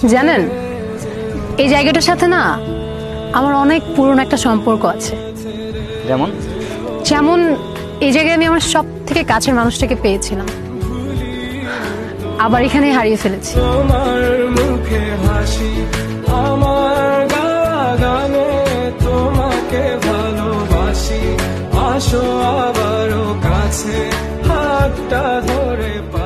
জানেন, এই জায়গাটার সাথে না আমার অনেক পুরনো একটা সম্পর্ক আছে। যেমন যেমন এই জায়গায় আমি আমার সব থেকে কাছের মানুষটাকে পেয়েছিলাম, আবার এখানে হারিয়ে ফেলেছি। তোমার মুখে হাসি, আমার গানে তোমাকে ভালোবাসি, আসো আবারও কাছে, হাতটা ধরে